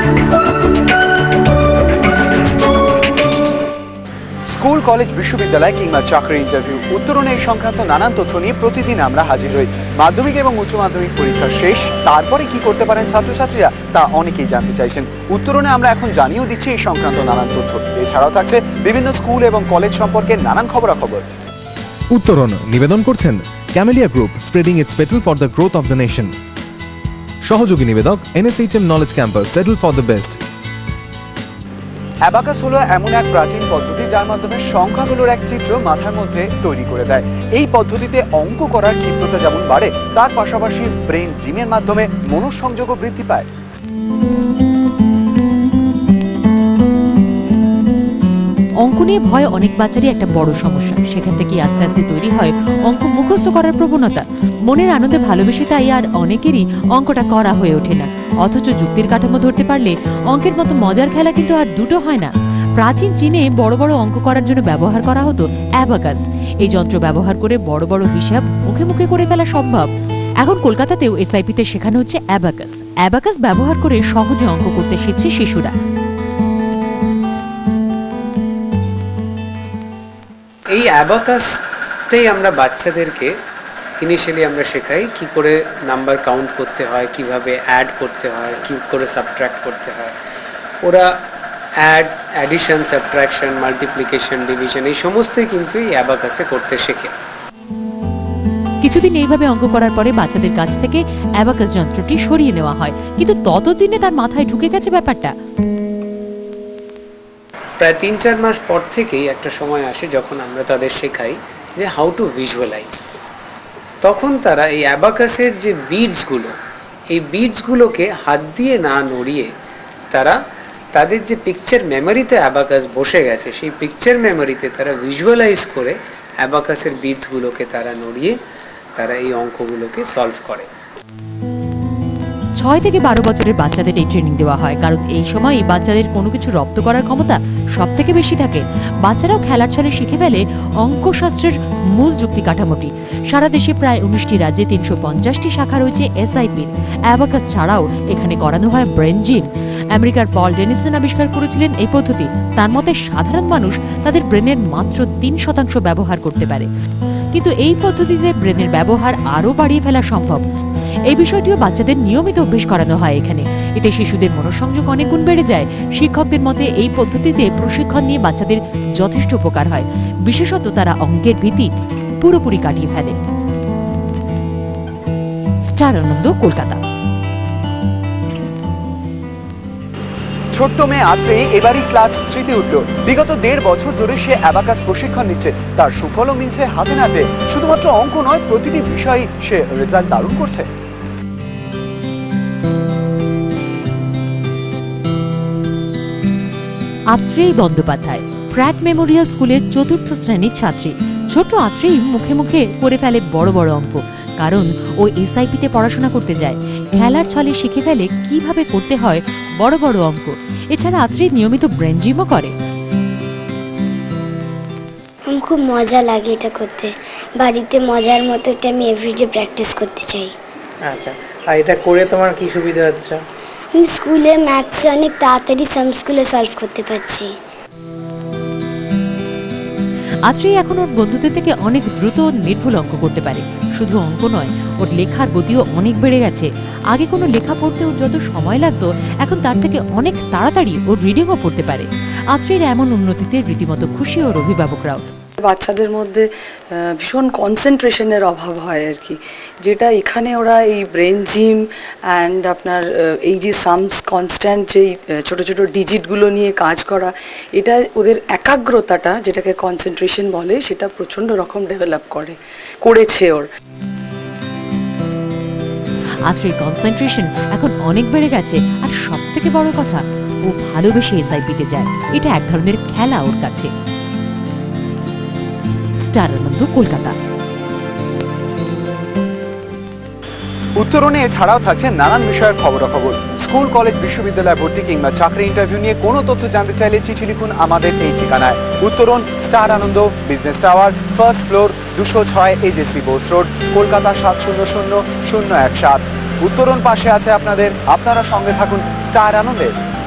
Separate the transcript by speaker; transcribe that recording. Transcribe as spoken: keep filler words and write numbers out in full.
Speaker 1: School college বিশ্ববিদ্যালয় কিংবা চাকরি ইন্টারভিউ উত্তরণে এই সংক্রান্ত নানান তথ্য নিয়ে প্রতিদিন আমরা হাজির হই। মাধ্যমিক এবং উচ্চ মাধ্যমিক পরীক্ষা শেষ, তারপরে কি করতে পারেন ছাত্রছাত্রীরা তা অনেকেই জানতে চাইছেন। উত্তরণে আমরা এখন জানিয়েও দিচ্ছি এই সংক্রান্ত নানান তথ্য। এছাড়াও থাকছে বিভিন্ন স্কুল এবং কলেজ সম্পর্কে নানান খবরাখবর।
Speaker 2: উত্তরণ নিবেদন করছেন Camellia group, spreading its petal for the growth of the nation. সহযোগী নিবেদক NSHM knowledge campus, settle for the best.
Speaker 1: Abacus হলো এমন এক প্রাচীন পদ্ধতি যার মাধ্যমে সংখ্যাগুলোর এক চিত্র মাথার মধ্যে তৈরি করে দেয়। এই পদ্ধতিতে অঙ্ক করার ক্ষিপ্রতা যেমন বাড়ে, তার পাশাপাশি ব্রেন জিমের মাধ্যমে মনোসংযোগও বৃদ্ধি পায়।
Speaker 3: অঙ্ক নিয়ে ভয় অনেক বাচ্চারই একটা বড় সমস্যা। সেখান থেকে আস্তে আস্তে তৈরি হয় অঙ্ক মুখস্থ করার প্রবণতা। মনের আনন্দে ভালোবেসে তাই আর অনেকেরই অঙ্কটা করা হয়ে ওঠে না। অথচ যুক্তির কাঠামো ধরতে পারলে অঙ্কের মতো মজার খেলা কিন্তু আর দুটো হয় না। প্রাচীন চীনে বড় বড় অঙ্ক করার জন্য ব্যবহার করা হতো অ্যাবাকাস। এই যন্ত্র ব্যবহার করে বড় বড় হিসাব মুখে মুখে করে ফেলা সম্ভব। এখন কলকাতাতেও এসআইপিতে শেখানো হচ্ছে অ্যাবাকাস। অ্যাবাকাস ব্যবহার করে সহজে অঙ্ক করতে শিখছে শিশুরা।
Speaker 4: এই অ্যাবাকাসটাই আমরা বাচ্চাদেরকে ইনিশিয়ালি আমরা শেখাই কি করে নাম্বার কাউন্ট করতে হয়, কিভাবে অ্যাড করতে হয়, কি করে সাবট্র্যাক্ট করতে হয়। ওরা adds, addition, subtraction, multiplication, division এই সমস্তই কিন্তু এই অ্যাবাকাসে করতে শেখে।
Speaker 3: কিছুদিন এইভাবে অঙ্ক করার পরে বাচ্চাদের কাছ থেকে অ্যাবাকাস যন্ত্রটি সরিয়ে নেওয়া হয়, কিন্তু ততদিনে তার মাথায় ঢুকে গেছে ব্যাপারটা।
Speaker 4: প্রায় তিন চার মাস পর থেকেই একটা সময় আসে যখন আমরা তাদের শেখাই যে হাউ টু ভিজুয়ালাইজ। তখন তারা এই অ্যাবাকাসের যে বিডসগুলো, এই বিডসগুলোকে হাত দিয়ে না নড়িয়ে তারা তাদের যে পিকচার মেমোরিতে অ্যাবাকাস বসে গেছে, সেই পিকচার মেমোরিতে তারা ভিজুয়ালাইজ করে অ্যাবাকাসের বিডসগুলোকে তারা নড়িয়ে তারা এই অঙ্কগুলোকে সলভ করে।
Speaker 3: ছয় থেকে বারো বছরের বাচ্চাদের এই ট্রেনিং দেওয়া হয়, কারণ এই সময় বাচ্চাদের কোনো কিছু রপ্ত করার ক্ষমতা সব থেকে বেশি থাকে। বাচ্চারাও খেলার ছলে শিখে ফেলে অঙ্কশাস্ত্রের মূল যুক্তি কাঠামোটি। সারা দেশে প্রায় উনিশটি রাজ্যে তিনশো পঞ্চাশটি শাখা রয়েছে এসআইপির। অ্যাবাকাস ছাড়াও এখানে করানো হয় ব্রেন জিম। আমেরিকার পল ডেনিসন আবিষ্কার করেছিলেন এই পদ্ধতি। তার মতে সাধারণ মানুষ তাদের ব্রেনের মাত্র তিন শতাংশ ব্যবহার করতে পারে, কিন্তু এই পদ্ধতিতে ব্রেনের ব্যবহার আরও বাড়িয়ে ফেলা সম্ভব। এই বিষয়টিও বাচ্চাদের নিয়মিত অভ্যেস করানো হয় এখানে। এতে শিশুদের মনোসংযোগ অনেক গুণ বেড়ে যায়। শিক্ষকদের মতে এই পদ্ধতিতে প্রশিক্ষণ নিয়ে বাচ্চাদের যথেষ্ট উপকার হয়, বিশেষত তারা অঙ্কের ভীতি পুরোপুরি কাটিয়ে ফেলে। স্টার আনন্দ, কলকাতা।
Speaker 1: ছোট্ট মেয়ে আত্রে এবারই ক্লাস থ্রিতে উঠল। বিগত দেড় বছর ধরে সে অ্যাবাকাস প্রশিক্ষণ নিচ্ছে। তার সুফলও মিলছে হাতে নাতে। শুধুমাত্র অঙ্ক নয়, প্রতিটি বিষয়ে সে রেজাল্ট দারুণ করছে।
Speaker 3: আত্রেই বন্দ্যোপাধ্যায় প্র্যাট মেমোরিয়াল স্কুলের চতুর্থ শ্রেণীর ছাত্রী। ছোট আত্রেই মুখে মুখে করে ফেলে বড় বড় অঙ্ক, কারণ ও এসআইপিতে পড়াশোনা করতে যায়। খেলার ছলে শিখে ফেলে কিভাবে করতে হয় বড় বড় অঙ্ক। এছাড়া আত্রি নিয়মিত ব্রেন জিমও করে।
Speaker 5: আমার খুব মজা লাগে এটা করতে। বাড়িতে মজার মতো এটা আমি এভরিডে প্র্যাকটিস করতে চাই।
Speaker 6: আচ্ছা, আর এটা করে তোমার কি সুবিধা হচ্ছে?
Speaker 5: আমি স্কুলে ম্যাথস অনেক তাড়াতাড়ি সাম স্কুলে সলভ করতে পারছি।
Speaker 3: আত্রি এখন ওর বন্ধুদের থেকে অনেক দ্রুত নির্ভুল অঙ্ক করতে পারে। শুধু অঙ্ক নয়, ওর লেখার গতিও অনেক বেড়ে গেছে। আগে কোনো লেখা পড়তে ওর যত সময় লাগতো, এখন তার থেকে অনেক তাড়াতাড়ি ওর রিডিংও পড়তে পারে। আত্রির এমন উন্নতিতে রীতিমতো খুশি ওর অভিভাবকরাও।
Speaker 7: বাচ্চাদের মধ্যে ভীষণ কনসেন্ট্রেশনের অভাব হয় আর কি, যেটা এখানে ওরা এই ব্রেন জিম অ্যান্ড আপনার এই যে সামস কনস্ট্যান্ট যেই ছোটো ছোটো ডিজিটগুলো নিয়ে কাজ করা, এটা ওদের একাগ্রতাটা, যেটাকে কনসেন্ট্রেশন বলে, সেটা প্রচণ্ড রকম ডেভেলপ করে করেছে ওর।
Speaker 3: আত্রির কনসেন্ট্রেশন এখন অনেক বেড়ে গেছে, আর সব থেকে বড় কথা, ও ভালোবেসে এসআইপিতে যায়। এটা এক ধরনের খেলা ওর কাছে। স্টার আনন্দ, কলকাতা।
Speaker 1: উত্তরণে এছাড়াও থাকছে নানান বিষয়ের খবরাখবর। স্কুল কলেজ বিশ্ববিদ্যালয় ভর্তি কিংবা চাকরি ইন্টারভিউ নিয়ে কোনো তথ্য জানতে চাইলে চিঠি লিখুন আমাদের এই ঠিকানায়। Uttaran, Star Ananda, business tower, first floor, দুশো ছয় এজেসি বোস রোড, কলকাতা সাত শূন্য শূন্য শূন্য এক সাত। উত্তরণ পাশে আছে আপনাদের। আপনারা সঙ্গে থাকুন স্টার আনন্দে।